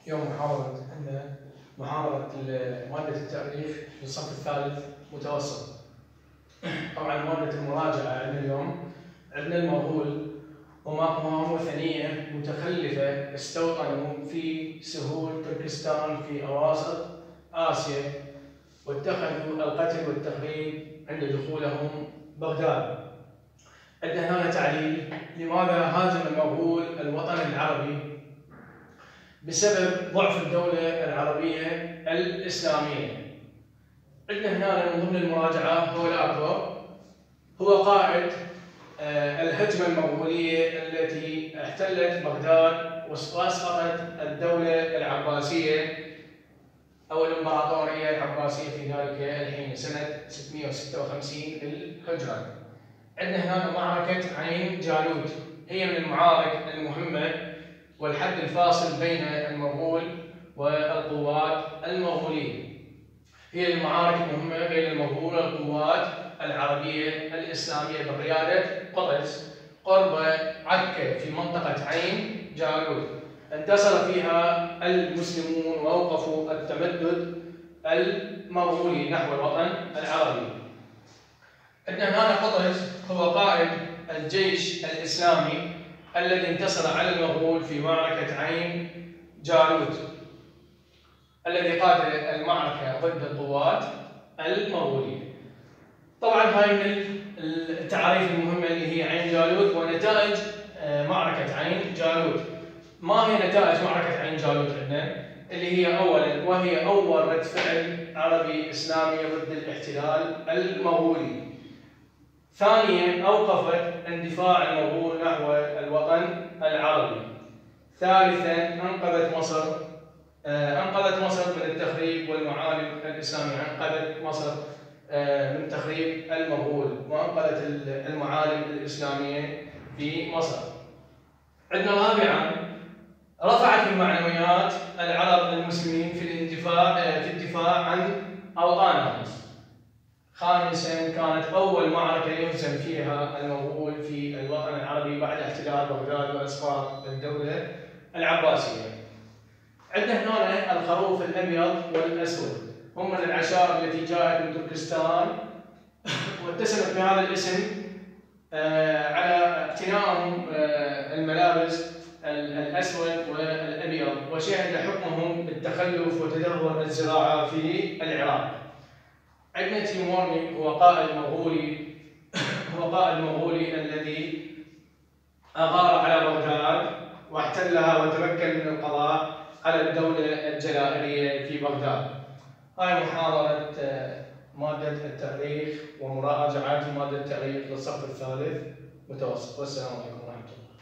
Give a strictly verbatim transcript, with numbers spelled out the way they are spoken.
يوم محاضرة عندنا محاضرة مادة التاريخ للصف الثالث متوسط. طبعا مادة المراجعة عندنا اليوم عندنا المغول هم أقوام وثنية متخلفة استوطنوا في سهول تركستان في أواسط آسيا، واتخذوا القتل والتخريب عند دخولهم بغداد. عندنا هنا تعليل لماذا هاجم المغول الوطن العربي؟ بسبب ضعف الدولة العربية الإسلامية. عندنا هنا من ضمن المراجعة هولاكو هو قائد الهجمة المغولية التي احتلت بغداد واسقطت الدولة العباسية أو الإمبراطورية العباسية في ذلك الحين سنة ستمئة وستة وخمسين للهجرة. عندنا هنا معركة عين جالوت، هي من المعارك المهمة والحد الفاصل بين المغول والقوات المغولية. هي المعارك المهمة بين المغول والقوات العربية الإسلامية بقيادة قطز قرب عكا في منطقة عين جالوت. انتصر فيها المسلمون وأوقفوا التمدد المغولي نحو الوطن العربي. عندنا هنا قطز هو قائد الجيش الإسلامي الذي انتصر على المغول في معركة عين جالوت، الذي قاتل المعركة ضد القوات المغولية. طبعا هاي من التعاريف المهمة اللي هي عين جالوت ونتائج معركة عين جالوت. ما هي نتائج معركة عين جالوت عندنا؟ اللي هي أولا وهي أول رد فعل عربي إسلامي ضد الاحتلال المغولي. ثانيا أوقفت اندفاع المغول نحو الوطن العربي. ثالثا أنقذت مصر أنقذت مصر من التخريب والمعالم الإسلامية، أنقذت مصر من تخريب المغول وأنقذت المعالم الإسلامية في مصر. عندنا رابعا رفعت من معنويات العرب المسلمين في الدفاع في الدفاع عن أوطانهم. خامسا كانت أول معركة يهزم فيها المغول في الوطن العربي بعد احتلال بغداد وإسقاط الدولة العباسية. عندنا هنا الخروف الأبيض والأسود، هم من العشائر التي جاءت من تركستان واتسمت بهذا الاسم على اقتنائهم الملابس الأسود والأبيض، وشهد حكمهم بالتخلف وتدهور الزراعة في العراق. عندنا تيمورني هو قائد مغولي هو قائد مغولي الذي أغار على بغداد واحتلها وتمكن من القضاء على الدولة الجزائرية في بغداد. هاي محاضرة مادة التاريخ ومراجعة مادة التاريخ للصف الثالث متوسط، والسلام عليكم ورحمة الله.